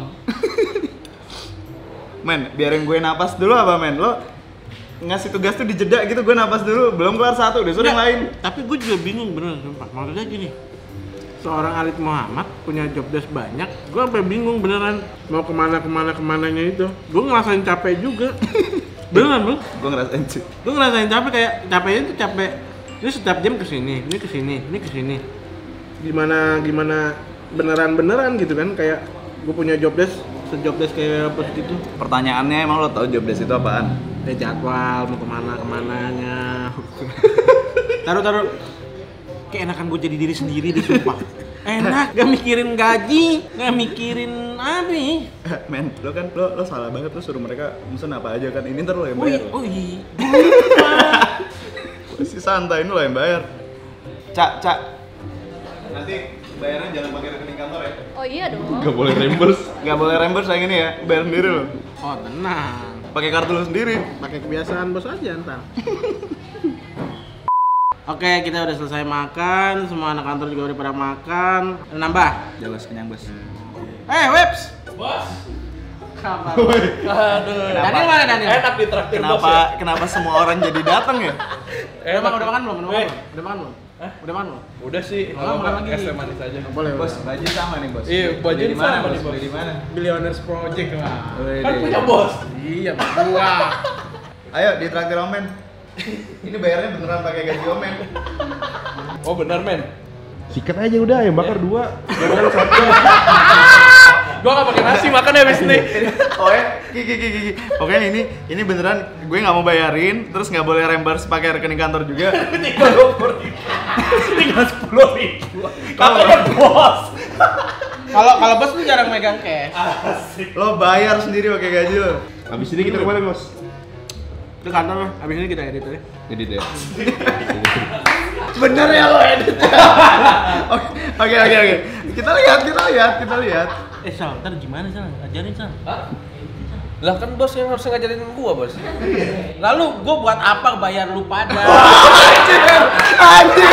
[SPEAKER 1] Men, biarin gue napas dulu apa men? Lo ngasih tugas tuh dijeda gitu, gue napas dulu. Belum kelar satu, udah suruh yang lain.
[SPEAKER 2] Tapi gue juga bingung bener sumpah. Maksudnya gini, seorang Arif Muhammad punya job desk banyak, gue sampai bingung beneran mau kemana kemana kemananya itu. Gue ngerasain capek juga. Beneran bro?
[SPEAKER 1] Gue ngerasain cuy.
[SPEAKER 2] Gue ngerasain capek, kayak capeknya tuh capek. Ini setiap jam kesini, ini kesini, ini kesini. Gimana gimana beneran beneran gitu kan? Kayak gue punya job desk, sejob desk kayak apa gitu.
[SPEAKER 1] Pertanyaannya emang lo tau job desk itu apaan?
[SPEAKER 2] Kayak jadwal mau kemana kemananya. Taruh taruh. Kayak enakan gue jadi diri sendiri deh sumpah. Enak, gak mikirin gaji, gak mikirin apa nih.
[SPEAKER 1] Men, lo kan lo, lo salah banget, lo suruh mereka mesen apa aja kan. Ini ntar lo yang
[SPEAKER 2] Oh
[SPEAKER 1] bayar.
[SPEAKER 2] iya, oh iya.
[SPEAKER 1] Si santai, ini lo yang bayar. Cak, cak. Nanti bayarnya jangan pakai rekening kantor ya.
[SPEAKER 4] Oh iya dong.
[SPEAKER 5] Gak boleh reimburse.
[SPEAKER 1] Nggak boleh reimburse yang ini ya, bayar sendiri lo.
[SPEAKER 2] Oh tenang.
[SPEAKER 1] Pakai kartu lo sendiri.
[SPEAKER 2] Pakai kebiasaan bos aja ntar. Oke, kita udah selesai makan, semua anak kantor juga udah pada makan. Ada nambah?
[SPEAKER 1] Jelas kenyang bos.
[SPEAKER 2] Eh, Webs! Bos! Kabar? Aduh, Daniel mana Daniel?
[SPEAKER 6] Enak ditraktir bos ya.
[SPEAKER 1] Kenapa kenapa semua orang jadi datang ya?
[SPEAKER 2] Udah makan, udah makan belum? Udah makan
[SPEAKER 6] Eh.
[SPEAKER 2] belum? Udah makan belum?
[SPEAKER 6] Hah?
[SPEAKER 2] Udah makan belum?
[SPEAKER 6] Udah sih,
[SPEAKER 2] Oh,
[SPEAKER 6] kalau
[SPEAKER 2] makan
[SPEAKER 6] nggak
[SPEAKER 2] lagi.
[SPEAKER 6] es teh manis aja.
[SPEAKER 2] Boleh,
[SPEAKER 1] Bos, baju sama nih bos.
[SPEAKER 6] Iya, baju
[SPEAKER 1] Beli di mana
[SPEAKER 6] sama
[SPEAKER 1] bos?
[SPEAKER 6] nih, Bos.
[SPEAKER 1] Beli di mana?
[SPEAKER 6] Billionaires Project lah.
[SPEAKER 1] Wih,
[SPEAKER 6] Kan
[SPEAKER 1] deh.
[SPEAKER 6] punya bos.
[SPEAKER 2] Iya, gua.
[SPEAKER 1] Ayo ditraktir Omen. Ini bayarnya beneran pakai gaji Omen.
[SPEAKER 6] Oh benar men.
[SPEAKER 5] Sikat aja udah, yang bakar dua. Jangan satu.
[SPEAKER 6] Gua nggak pakai nasi makan ya abis ini.
[SPEAKER 1] Oh ya, Kiki, Kiki, Kiki. Oke ini, ini beneran gue nggak mau bayarin, terus nggak boleh reimburse pakai rekening kantor juga.
[SPEAKER 6] Tinggal dua puluh ribu. Tinggal sepuluh ribu. Katanya bos.
[SPEAKER 2] Kalau kalau bos tuh jarang megang cash.
[SPEAKER 6] Asik.
[SPEAKER 1] Lo bayar sendiri pakai gaji lo.
[SPEAKER 5] Habis ini kita kemana bos?
[SPEAKER 2] Itu kantor, habis ini kita edit ya.
[SPEAKER 5] Jadi deh.
[SPEAKER 1] Bener ya lo edit. Oke, oke, oke, oke. Kita lihat, kita lihat, kita lihat.
[SPEAKER 2] Eh Sal, ntar gimana Sal? Ajarin Sal.
[SPEAKER 6] Hah? Lah kan bos yang harus ngajarin gua bos.
[SPEAKER 2] Lalu gua buat apa bayar lu pada?
[SPEAKER 1] Anjir, anjir.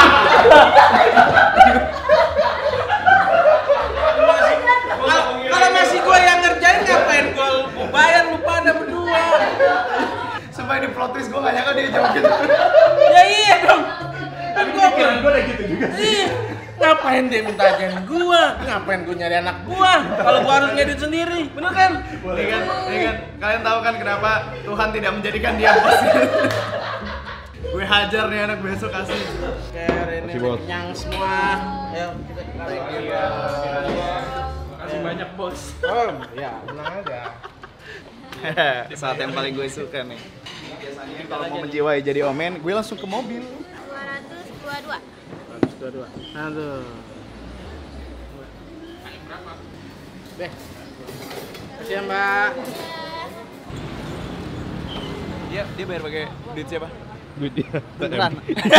[SPEAKER 2] Kalau kalau masih gua yang ngerjain ngapain gua gua bayar lu pada berdua?
[SPEAKER 1] Supaya di plot twist gue gak nyangka dia jawab gitu.
[SPEAKER 2] Ya iya dong. Kan gua
[SPEAKER 6] Pikiran gua udah gitu juga.
[SPEAKER 2] Iya. Ngapain dia minta ajarin gua? Ngapain gua nyari anak gua? Kalau gua harus ngedit sendiri, bener kan?
[SPEAKER 1] Boleh kan? Nih kan, kalian tahu kan kenapa Tuhan tidak menjadikan dia bos? Gue hajar nih anak besok kasih.
[SPEAKER 2] Oke, hari ini
[SPEAKER 5] Kasih, Bos.
[SPEAKER 2] kenyang semua. Ayo kita tarik dia.
[SPEAKER 6] Makasih banyak bos.
[SPEAKER 2] Oh, ya, tenang aja.
[SPEAKER 1] Saat yang paling gue suka nih. Biasanya kalau mau menjiwai jadi Omen, gue langsung ke mobil.
[SPEAKER 4] dua ratus dua puluh dua.
[SPEAKER 2] Bagus, dua-dua. Aduh. Deh. Kasih ya, Mbak.
[SPEAKER 1] Dia dia bayar pakai duit siapa?
[SPEAKER 5] Duit dia.
[SPEAKER 1] Beneran.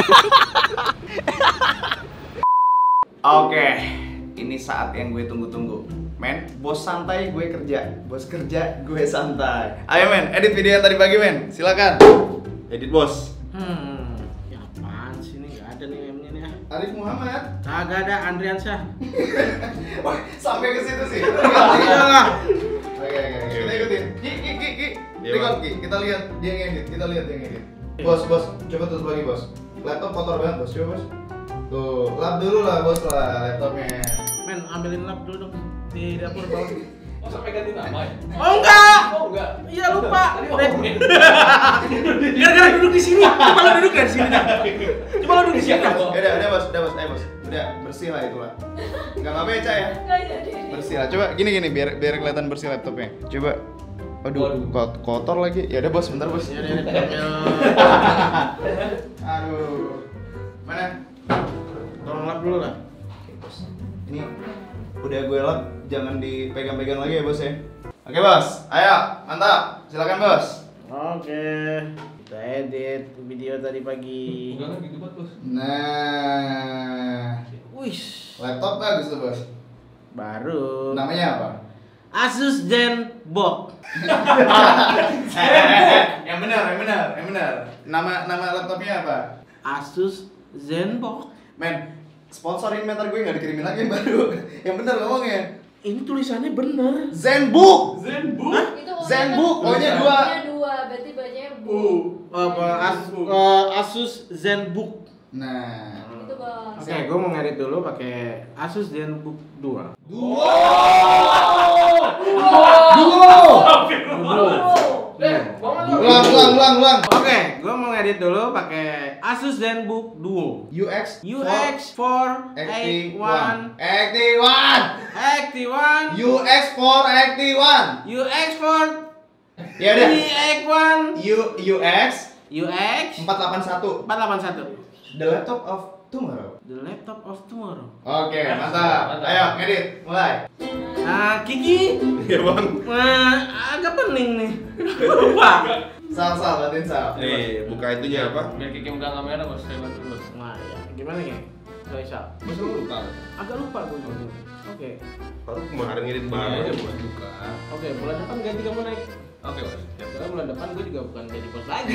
[SPEAKER 1] Oke, ini saat yang gue tunggu-tunggu. Men, bos santai, gue kerja. Bos kerja, gue santai. Ayo men, edit video yang tadi pagi men. Silakan. Edit bos.
[SPEAKER 2] Hmm. Ya apaan sih ini? Gak ada nih M-nya nih. ah.
[SPEAKER 1] Arif Muhammad.
[SPEAKER 2] Kagak ada Andriansyah.
[SPEAKER 1] Wah, sampai ke situ sih.
[SPEAKER 2] Iya lah.
[SPEAKER 1] Oke, oke, oke. Kita ikutin. Ki, ki, ki, ki.
[SPEAKER 5] Iya,
[SPEAKER 1] Record
[SPEAKER 5] Bang.
[SPEAKER 1] ki. Kita lihat dia ngedit. Kita lihat dia ngedit. Bos, bos, coba tutup lagi bos. laptop kotor banget bos, coba bos. Tuh, lap dulu lah bos lah laptopnya.
[SPEAKER 2] Men, ambilin lap dulu dong di dapur bawah.
[SPEAKER 6] Oh, sampai ganti nama ya?
[SPEAKER 2] Oh enggak!
[SPEAKER 6] Oh, enggak.
[SPEAKER 2] Iya lupa.
[SPEAKER 6] Tadi ngomongin.
[SPEAKER 2] Gara-gara duduk di sini. Coba lo duduk ya di sini. Coba lo duduk di sini.
[SPEAKER 1] Ya udah, udah bos, udah bos, ayo bos. Udah bersih lah itulah. Enggak apa-apa ya, Ca ya.
[SPEAKER 4] Nggak jadi.
[SPEAKER 1] Bersih lah. Coba gini gini biar biar kelihatan bersih laptopnya. Coba. Aduh, kot- kotor lagi. Ya udah bos, bentar bos.
[SPEAKER 2] Ya udah, udah.
[SPEAKER 1] Aduh. Mana?
[SPEAKER 2] Tolong lap dulu lah.
[SPEAKER 1] Oke, bos. Ini udah gue lap, jangan dipegang-pegang lagi ya bos ya. Oke bos, ayo mantap, silakan bos.
[SPEAKER 2] Oke, kita edit video tadi pagi.
[SPEAKER 6] Enggak kan gitu banget, Bos.
[SPEAKER 1] Nah,
[SPEAKER 2] Wih,
[SPEAKER 1] laptop bagus tuh bos.
[SPEAKER 2] baru.
[SPEAKER 1] Namanya apa?
[SPEAKER 2] Asus ZenBook.
[SPEAKER 1] yang benar, yang benar, yang benar. Nama nama laptopnya apa?
[SPEAKER 2] Asus ZenBook.
[SPEAKER 1] Men, sponsorin mentor gue nggak dikirimin lagi yang baru. Yang benar ngomongnya.
[SPEAKER 2] Ini tulisannya bener.
[SPEAKER 1] ZenBook.
[SPEAKER 6] Zenbook.
[SPEAKER 4] Itu O-nya
[SPEAKER 1] ZenBook,
[SPEAKER 4] kan-
[SPEAKER 1] O-nya dua.
[SPEAKER 4] O-nya dua, berarti bacanya bu.
[SPEAKER 2] Apa As- eh, Asus ZenBook.
[SPEAKER 1] Nah,
[SPEAKER 4] Itu bos.
[SPEAKER 2] Oke, gue mau ngedit dulu pakai Asus ZenBook dua.
[SPEAKER 1] duo. Duo.
[SPEAKER 6] Eh, mau nggak?
[SPEAKER 1] Ulang, ulang, ulang, ulang.
[SPEAKER 2] Oke, gue mau ngedit dulu pakai Asus ZenBook Duo.
[SPEAKER 1] U X
[SPEAKER 2] U X four eight one
[SPEAKER 1] Active One.
[SPEAKER 2] Active one
[SPEAKER 1] U X four Active One.
[SPEAKER 2] U X four
[SPEAKER 1] Ya udah.
[SPEAKER 2] X one
[SPEAKER 1] U U X
[SPEAKER 2] U X
[SPEAKER 1] empat delapan satu.
[SPEAKER 2] empat delapan satu.
[SPEAKER 1] The laptop of tomorrow.
[SPEAKER 2] The laptop of tomorrow.
[SPEAKER 1] Oke, mantap.
[SPEAKER 6] Mantap.
[SPEAKER 1] Ayo, ngedit, mulai.
[SPEAKER 2] Ah, Kiki.
[SPEAKER 5] Iya bang.
[SPEAKER 2] Nah, agak pening nih. Lupa.
[SPEAKER 1] Sal, sal, bantuin sal.
[SPEAKER 5] Nih, buka itunya apa?
[SPEAKER 6] Biar Kiki megang kamera, Bos. Saya bantu, Bos.
[SPEAKER 2] Nah, ya. Gimana nih? Bisa.
[SPEAKER 5] Masa lu lupa?
[SPEAKER 2] Agak lupa gue juga. Oke.
[SPEAKER 5] Baru kemarin ngedit baru
[SPEAKER 6] Iya,
[SPEAKER 5] aja
[SPEAKER 6] Bos.
[SPEAKER 5] buat.
[SPEAKER 6] Buka.
[SPEAKER 2] Oke, bulan depan ganti kamu naik.
[SPEAKER 6] Oke, Bos.
[SPEAKER 2] Karena bulan depan gue juga bukan jadi bos lagi.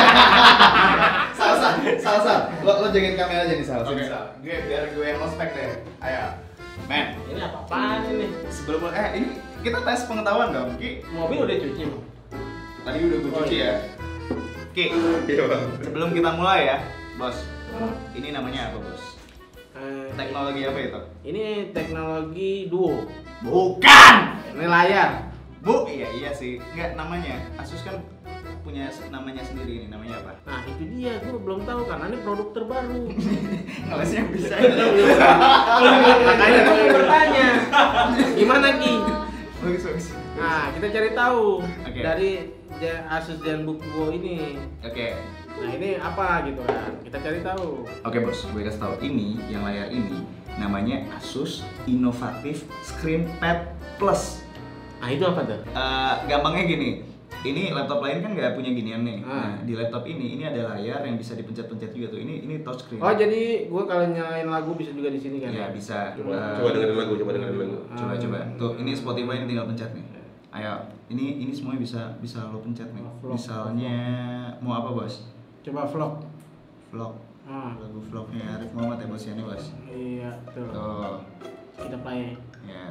[SPEAKER 1] Sal, sal, sal, sal. Lo, lo jagain kamera aja nih, sal. Sini,
[SPEAKER 6] Oke.
[SPEAKER 1] sal. Gue biar gue yang ngospek deh. Ayo. Men,
[SPEAKER 2] Ini apa-apaan ini?
[SPEAKER 1] sebelum eh ini kita tes pengetahuan dong, Ki.
[SPEAKER 2] Mobil udah cuci.
[SPEAKER 1] Tadi udah gue
[SPEAKER 2] Oh,
[SPEAKER 1] cuci
[SPEAKER 2] iya.
[SPEAKER 1] ya. Ki,
[SPEAKER 5] Iya bang.
[SPEAKER 1] sebelum kita mulai ya, Bos. Ini namanya apa, Bos?
[SPEAKER 2] Eh,
[SPEAKER 1] Teknologi apa itu?
[SPEAKER 2] Ini teknologi Duo.
[SPEAKER 1] Bukan.
[SPEAKER 2] Ini layar.
[SPEAKER 1] Bu, iya iya sih. Enggak namanya. Asus kan punya namanya sendiri ini. Namanya apa?
[SPEAKER 2] Nah itu dia, gue belum tahu karena ini produk terbaru.
[SPEAKER 1] Ngelesnya bisa.
[SPEAKER 2] Makanya gue mau bertanya, gimana Ki?
[SPEAKER 1] Bagus bagus.
[SPEAKER 2] Nah kita cari tahu
[SPEAKER 1] Oke.
[SPEAKER 2] dari Ja- Asus ZenBook Duo ini.
[SPEAKER 1] Oke.
[SPEAKER 2] Nah ini apa gitu kan? Kita cari tahu.
[SPEAKER 1] Oke bos, gue kasih tahu ini yang layar ini namanya Asus Innovative ScreenPad Plus.
[SPEAKER 2] Nah itu apa tuh?
[SPEAKER 1] Eh, gampangnya gini, ini laptop lain kan nggak punya ginian nih.
[SPEAKER 2] Ah.
[SPEAKER 1] Nah di laptop ini ini ada layar yang bisa dipencet-pencet juga tuh. Ini ini touchscreen.
[SPEAKER 2] Oh jadi gue kalau nyalain lagu bisa juga di sini kan?
[SPEAKER 1] Ya bisa.
[SPEAKER 5] Coba,
[SPEAKER 1] Eh,
[SPEAKER 5] coba dengerin lagu, coba dengerin lagu.
[SPEAKER 1] Coba coba. Tuh ini Spotify ini tinggal pencet nih. Ayo, ini ini semuanya bisa bisa lo pencet nih.
[SPEAKER 2] Oh, vlog.
[SPEAKER 1] Misalnya mau apa bos?
[SPEAKER 2] Coba vlog.
[SPEAKER 1] Vlog.
[SPEAKER 2] Ah,
[SPEAKER 1] Lagu vlognya Arif Muhammad ya bos ya nih bos.
[SPEAKER 2] iya tuh.
[SPEAKER 1] Tuh.
[SPEAKER 2] Kita play.
[SPEAKER 1] Ya.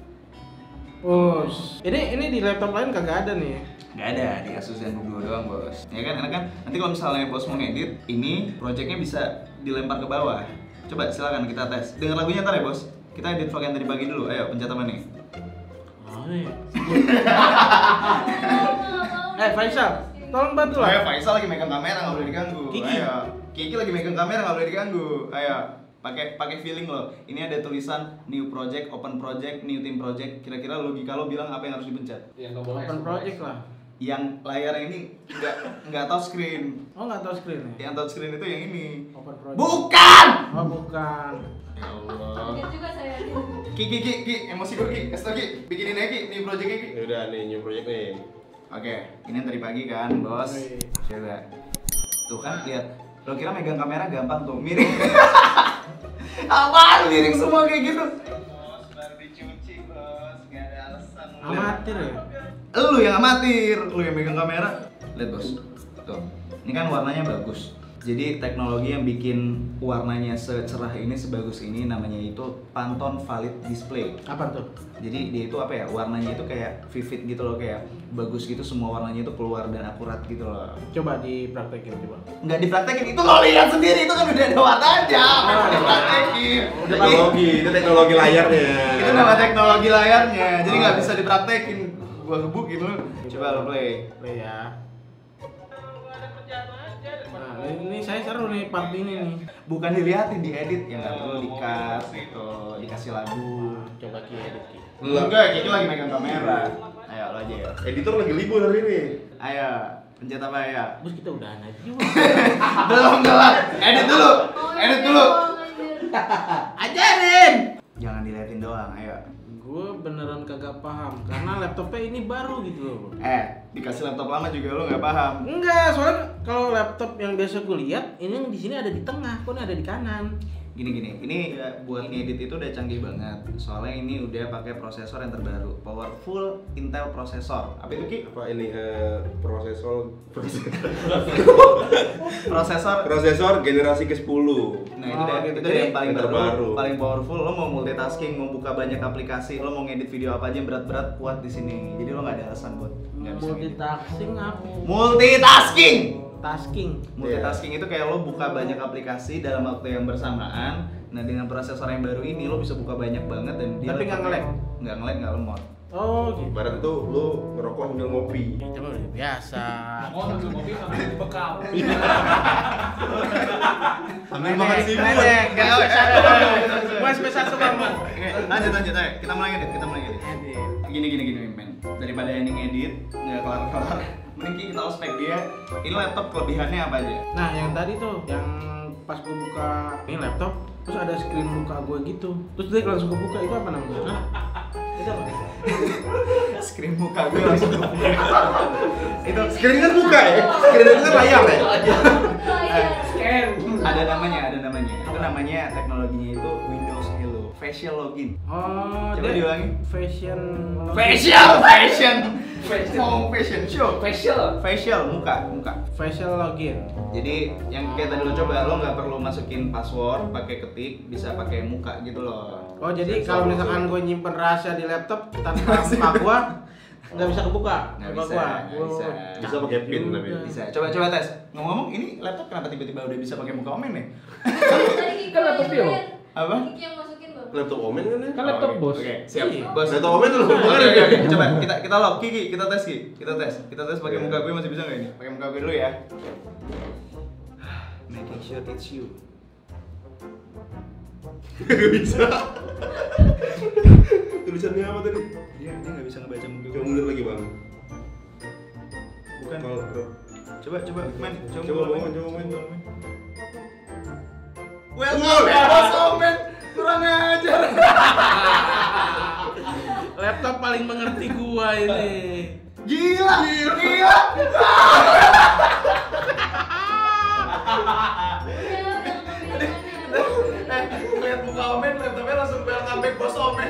[SPEAKER 2] Bos, ini ini di laptop lain kagak ada nih.
[SPEAKER 1] Nggak ada di Asus ZenBook dua doang bos. Ya kan, enak kan? Nanti kalau misalnya bos mau ngedit, ini projectnya bisa dilempar ke bawah. Coba silakan kita tes. Dengar lagunya ntar ya bos. Kita edit vlog yang tadi pagi dulu. Ayo pencet apa nih?
[SPEAKER 2] Oh iya. Eh Faisal, tolong bantu
[SPEAKER 1] Ayo
[SPEAKER 2] lah.
[SPEAKER 1] Faisal lagi megang kamera nggak boleh diganggu.
[SPEAKER 2] Kiki.
[SPEAKER 1] Ayo. Kiki lagi megang kamera nggak boleh diganggu. Ayo. Pakai pakai feeling lo. Ini ada tulisan new project, open project, new team project. Kira-kira logika lo bilang apa yang harus dipencet?
[SPEAKER 6] Yang nggak boleh.
[SPEAKER 2] Open project lah.
[SPEAKER 1] Yang layarnya ini nggak nggak touch screen.
[SPEAKER 2] Oh nggak tahu screen ya?
[SPEAKER 1] Yang touch screen itu yang ini.
[SPEAKER 2] Open project.
[SPEAKER 1] Bukan.
[SPEAKER 2] Oh bukan.
[SPEAKER 1] Ya Allah.
[SPEAKER 4] Kaget juga saya.
[SPEAKER 1] Ki, Ki, Ki, Ki, emosi gue Ki, kasih tau Ki, bikinin aja Ki, nih project Ki.
[SPEAKER 5] Ya udah nih new project nih.
[SPEAKER 1] Oke, ini yang tadi pagi kan, bos.
[SPEAKER 2] Oke.
[SPEAKER 1] Coba. Tuh kan, lihat. Lo kira megang kamera gampang tuh, miring. Apaan miring semua kayak gitu? Bos, baru dicuci bos, gak ada alasan.
[SPEAKER 2] Amatir ya?
[SPEAKER 1] Lu yang amatir, lu yang megang kamera. Lihat bos, tuh. Ini kan warnanya bagus. Jadi teknologi yang bikin warnanya secerah ini, sebagus ini namanya itu Pantone Valid Display.
[SPEAKER 2] Apa tuh?
[SPEAKER 1] Jadi dia itu apa ya? Warnanya itu kayak vivid gitu loh, kayak bagus gitu, semua warnanya itu keluar dan akurat gitu loh.
[SPEAKER 2] Coba dipraktekin coba.
[SPEAKER 1] Nggak dipraktekin, itu lo lihat sendiri, itu kan udah ada warnanya. Nggak dipraktekin.
[SPEAKER 5] Udah teknologi, itu teknologi layarnya.
[SPEAKER 1] Itu nama teknologi layarnya, jadi nggak bisa dipraktekin. Gua gebukin lo. Coba lo play.
[SPEAKER 2] Play ya. Nah, ini saya seru nih part ini nih.
[SPEAKER 1] Bukan diliatin, diedit ya nggak perlu di-cut gitu, dikasih lagu.
[SPEAKER 2] Coba Ki edit Ki.
[SPEAKER 1] Enggak, Kiki lagi megang kamera. Ayo lo aja ya.
[SPEAKER 5] Editor lagi libur hari ini.
[SPEAKER 1] Ayo, pencet apa ya?
[SPEAKER 2] Bos kita udahan aja juga.
[SPEAKER 1] Belum kelar. Edit dulu. Edit dulu. Ajarin. Jangan diliatin doang, ayo.
[SPEAKER 2] Gue beneran kagak paham karena laptopnya ini baru gitu loh.
[SPEAKER 1] Eh, dikasih laptop lama juga lo nggak paham.
[SPEAKER 2] Enggak, soalnya kalau laptop yang biasa gue lihat ini yang di sini ada di tengah, kok ini ada di kanan.
[SPEAKER 1] Gini gini, ini ya, buat ngedit itu udah canggih banget. Soalnya ini udah pakai prosesor yang terbaru, powerful Intel prosesor. Apa itu Ki?
[SPEAKER 5] Apa ini eh, prosesor prosesor
[SPEAKER 1] Prosesor.
[SPEAKER 5] prosesor generasi ke sepuluh.
[SPEAKER 1] Nah itu
[SPEAKER 2] Oh,
[SPEAKER 1] deh,
[SPEAKER 2] gitu.
[SPEAKER 1] itu deh yang paling
[SPEAKER 5] Yang
[SPEAKER 1] baru,
[SPEAKER 5] terbaru.
[SPEAKER 1] paling powerful. Lo mau multitasking, mau buka banyak aplikasi, lo mau ngedit video apa aja yang berat-berat, kuat di sini. Jadi lo nggak ada alasan buat nggak bisa ngedit.
[SPEAKER 2] Multitasking apa?
[SPEAKER 1] Multitasking.
[SPEAKER 2] Tasking.
[SPEAKER 1] Multitasking itu kayak lo buka banyak aplikasi dalam waktu yang bersamaan. Nah dengan prosesor yang baru ini lo bisa buka banyak banget dan dia
[SPEAKER 2] Tapi nggak nge-lag?
[SPEAKER 1] Nggak nge-lag, nggak lemot.
[SPEAKER 2] Oh gitu.
[SPEAKER 5] Ibarat itu lu ngerokok sambil ngopi.
[SPEAKER 2] Coba udah biasa.
[SPEAKER 3] Oh, sambil ngopi sambil dibekap.
[SPEAKER 1] Sambil makan sih.
[SPEAKER 2] Nenek,
[SPEAKER 1] Nggak, oh,
[SPEAKER 2] Gua spesial tuh bang.
[SPEAKER 1] Oke, lanjut lanjut ayo. Kita mulai ngedit, kita mulai ngedit.
[SPEAKER 2] Edit.
[SPEAKER 1] Gini gini gini men. Daripada ini ngedit nggak kelar-kelar, mending kita ospek dia. Ini laptop kelebihannya apa aja?
[SPEAKER 2] Nah yang tadi tuh yang pas gue buka ini laptop terus ada screen muka gue gitu terus dia langsung gue buka, itu apa namanya? Itu apa?
[SPEAKER 1] Screen muka gue langsung kebuka. Itu
[SPEAKER 5] Screen kan buka ya? Screen itu kan layar ya?
[SPEAKER 4] Scan.
[SPEAKER 1] ada namanya, ada namanya. Itu namanya teknologinya itu Windows Hello Facial Login.
[SPEAKER 2] Oh,
[SPEAKER 1] Coba
[SPEAKER 2] dia
[SPEAKER 1] diulangi.
[SPEAKER 2] fashion.
[SPEAKER 1] Facial, fashion.
[SPEAKER 3] Facial.
[SPEAKER 1] Mau fashion show.
[SPEAKER 3] Facial.
[SPEAKER 1] Facial, muka, muka.
[SPEAKER 2] Facial login.
[SPEAKER 1] Jadi yang kayak tadi lo coba, lo nggak perlu masukin password, pakai ketik, bisa pakai muka gitu loh.
[SPEAKER 2] Oh jadi kalau misalkan gue nyimpen rahasia di laptop tanpa muka gue nggak bisa kebuka.
[SPEAKER 1] Nggak
[SPEAKER 2] Muka
[SPEAKER 1] bisa,
[SPEAKER 2] gua.
[SPEAKER 1] nggak
[SPEAKER 2] Oh,
[SPEAKER 1] bisa.
[SPEAKER 5] Bisa pakai pin tapi.
[SPEAKER 1] Bisa. Coba coba tes. Ngomong-ngomong, ini laptop kenapa tiba-tiba udah bisa pakai muka Omen nih?
[SPEAKER 4] Tadi Kiki
[SPEAKER 6] Kan laptop dia,
[SPEAKER 4] masukin.
[SPEAKER 1] Apa?
[SPEAKER 4] Kiki yang masukin bang.
[SPEAKER 5] Laptop Omen kan ya?
[SPEAKER 6] Kan laptop
[SPEAKER 1] Oke,
[SPEAKER 6] bos.
[SPEAKER 1] Oke, siap.
[SPEAKER 2] Iya.
[SPEAKER 1] Bos.
[SPEAKER 5] Laptop Omen lu
[SPEAKER 1] Oke,
[SPEAKER 5] bukan
[SPEAKER 1] oke,
[SPEAKER 5] ya?
[SPEAKER 1] oke. Coba kita kita log Kiki, kita tes Ki. Kita tes. Kita tes pakai muka gue masih bisa nggak ini? Pakai muka gue dulu ya. Making sure it's you.
[SPEAKER 5] Gak bisa. Tulisannya apa tadi?
[SPEAKER 1] Dia dia nggak bisa ngebaca muka
[SPEAKER 5] Coba
[SPEAKER 1] gue.
[SPEAKER 5] mundur lagi bang.
[SPEAKER 1] Bukan.
[SPEAKER 5] Kalau
[SPEAKER 1] Coba coba men, coba
[SPEAKER 5] Coba,
[SPEAKER 1] men.
[SPEAKER 5] Omen, coba, Omen.
[SPEAKER 1] Welcome ya bos Omen. Kurang ajar.
[SPEAKER 2] Laptop paling mengerti gua ini.
[SPEAKER 1] Gila, gila. Lihat muka Omen, laptopnya langsung welcome back bos Omen.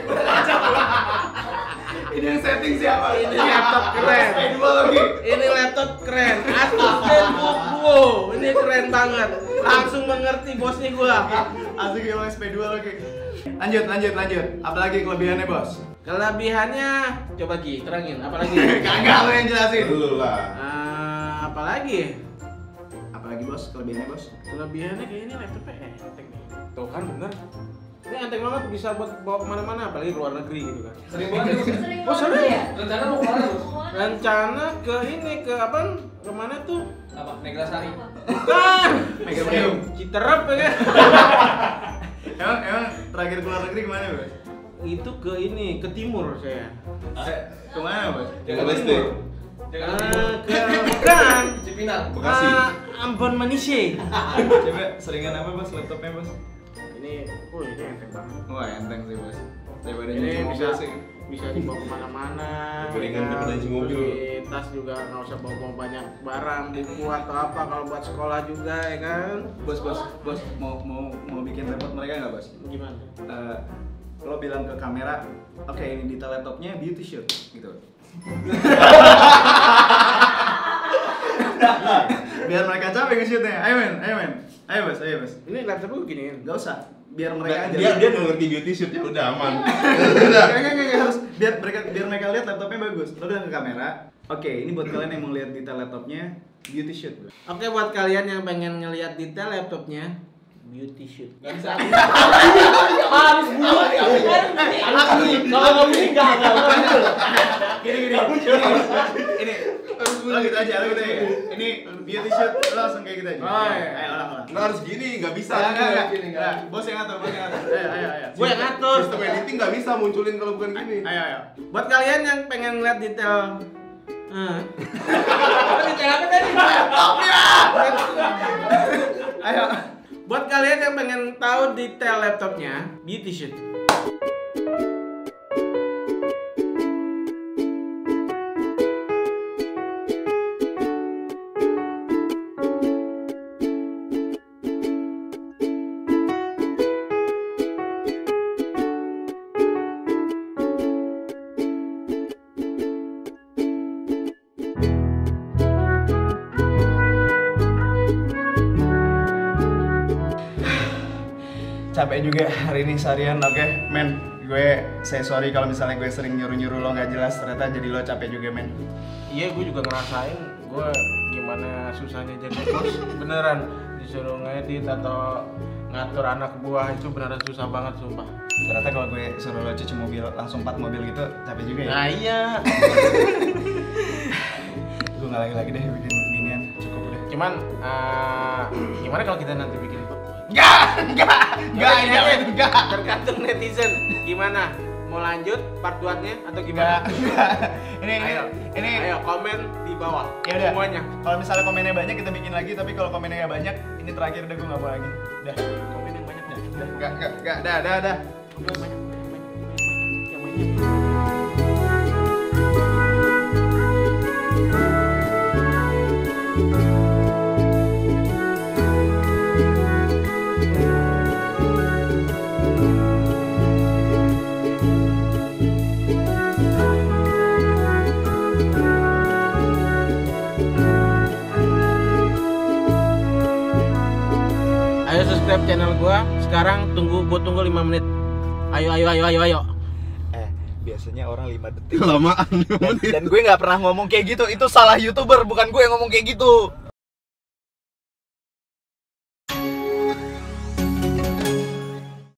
[SPEAKER 1] Ini yang setting siapa?
[SPEAKER 2] Ini laptop keren.
[SPEAKER 1] S P dua lagi.
[SPEAKER 2] Ini laptop keren. Asus ZenBook Duo. Ini keren banget. Langsung mengerti bosnya gua.
[SPEAKER 1] Asik ya S P dua lagi. Lanjut, lanjut, lanjut. Apalagi kelebihannya bos?
[SPEAKER 2] Kelebihannya coba Ki, terangin apalagi?
[SPEAKER 1] Kagak lo yang jelasin.
[SPEAKER 5] Dulu lah.
[SPEAKER 2] Ah, apalagi?
[SPEAKER 1] Apalagi bos? Kelebihannya bos?
[SPEAKER 2] Kelebihannya kayak ini laptopnya enteng nih. Tuh kan bener. Ini enteng banget, bisa buat bawa kemana-mana, apalagi ke luar negeri gitu kan.
[SPEAKER 3] Sering banget.
[SPEAKER 4] Sering
[SPEAKER 2] Oh,
[SPEAKER 4] banget
[SPEAKER 2] sering?
[SPEAKER 4] ya?
[SPEAKER 3] Rencana mau kemana lu?
[SPEAKER 2] Rencana ke ini ke apa? Kemana tuh?
[SPEAKER 3] Apa? Neglasari.
[SPEAKER 2] Bukan.
[SPEAKER 1] Mega Premium.
[SPEAKER 2] Citerep ya kan?
[SPEAKER 1] Emang emang terakhir keluar negeri kemana bos?
[SPEAKER 2] Itu ke ini, ke timur saya.
[SPEAKER 1] Eh, kemana bos?
[SPEAKER 3] Jakarta
[SPEAKER 5] Timur.
[SPEAKER 3] Timur. Jakarta
[SPEAKER 2] Ah,
[SPEAKER 3] Timur.
[SPEAKER 2] ke bukan.
[SPEAKER 3] Cipinang.
[SPEAKER 5] Bekasi.
[SPEAKER 2] Ah, Ambon Malaysia.
[SPEAKER 1] Coba seringan apa bos laptopnya bos?
[SPEAKER 2] Ini, oh ini enteng banget.
[SPEAKER 1] Wah enteng sih bos. Daripada
[SPEAKER 2] Ini
[SPEAKER 1] nyuci
[SPEAKER 2] bisa
[SPEAKER 1] mobil sih.
[SPEAKER 2] bisa dibawa kemana-mana.
[SPEAKER 5] Gorengan
[SPEAKER 2] ya kan?
[SPEAKER 5] daripada nyuci mobil.
[SPEAKER 2] Di tas juga nggak usah bawa banyak barang, buku atau apa kalau buat sekolah juga ya kan.
[SPEAKER 1] Bos bos bos mau mau mau bikin repot mereka nggak bos?
[SPEAKER 2] Gimana?
[SPEAKER 1] Eh, lo bilang ke kamera, oke ini detail laptopnya beauty shoot gitu. biar biar mereka capek nge-shootnya. Ayo men, ayo men. Ayo bos, ayo bos.
[SPEAKER 2] Ini laptop gue gini.
[SPEAKER 1] Gak usah, biar mereka aja.
[SPEAKER 6] Dia dia nggak ngerti beauty shoot ya udah aman.
[SPEAKER 1] Enggak, enggak, enggak, harus biar mereka biar mereka lihat laptopnya bagus. Lo bilang ke kamera. Oke, ini buat kalian yang mau lihat detail laptopnya, beauty shoot.
[SPEAKER 2] Oke, buat kalian yang pengen ngelihat detail laptopnya, beauty shoot.
[SPEAKER 6] Kan saat
[SPEAKER 4] Harus buat.
[SPEAKER 6] kalau nggak begini nggak nggak.
[SPEAKER 1] Gini gini. Ini lo gitu aja, lo gitu aja. Ini beauty shoot lo langsung kayak gitu aja.
[SPEAKER 2] Oh, iya.
[SPEAKER 1] Ayo ulang ulang.
[SPEAKER 6] Nggak harus gini, nggak bisa.
[SPEAKER 1] Enggak, enggak, enggak.
[SPEAKER 6] Gini,
[SPEAKER 1] Enggak. Bos yang ngatur, bos yang ngatur. Ayo, ayo, ayo.
[SPEAKER 2] Gue yang ngatur.
[SPEAKER 6] Sistem editing nggak bisa munculin kalau bukan gini.
[SPEAKER 1] Ayo, ayo.
[SPEAKER 2] Buat kalian yang pengen ngeliat detail eh.
[SPEAKER 4] Detail apa tadi?
[SPEAKER 1] Ayo.
[SPEAKER 2] Buat kalian yang pengen tahu detail laptopnya, beauty shoot.
[SPEAKER 1] Capek juga hari ini seharian, oke men. Gue saya sorry kalau misalnya gue sering nyuruh-nyuruh lo nggak jelas, ternyata jadi lo capek juga men.
[SPEAKER 2] Iya, gue juga ngerasain gue gimana susahnya jadi bos. Beneran disuruh ngedit atau ngatur anak buah itu beneran susah banget sumpah.
[SPEAKER 1] Ternyata kalau gue suruh lo cuci mobil langsung empat mobil gitu capek juga ya.
[SPEAKER 2] Nah iya.
[SPEAKER 1] Gue nggak lagi lagi deh bikin ginian, cukup udah.
[SPEAKER 2] Cuman uh, gimana kalau kita nanti bikin part dua?
[SPEAKER 1] Enggak, enggak, enggak, enggak, enggak.
[SPEAKER 2] Tergantung netizen. Gimana? Mau lanjut part dua-nya atau gimana?
[SPEAKER 1] Enggak. Ini ini
[SPEAKER 2] Ayo,
[SPEAKER 1] ini
[SPEAKER 2] ayo komen di bawah.
[SPEAKER 1] ya udah.
[SPEAKER 2] Semuanya.
[SPEAKER 1] Kalau misalnya komennya banyak kita bikin lagi, tapi kalau komennya nggak banyak, ini terakhir udah gue nggak mau lagi. Udah.
[SPEAKER 2] Komen yang banyak dah.
[SPEAKER 1] Udah, enggak, enggak, enggak, dah, dah, dah.
[SPEAKER 2] Komen yang banyak, banyak, banyak, banyak, banyak, yang banyak. Ayo subscribe channel gua. Sekarang tunggu gua tunggu lima menit. Ayo ayo ayo ayo ayo.
[SPEAKER 1] Eh, biasanya orang lima detik.
[SPEAKER 6] Lamaan.
[SPEAKER 1] Dan, dan gue nggak pernah ngomong kayak gitu. Itu salah YouTuber, bukan gue yang ngomong kayak gitu.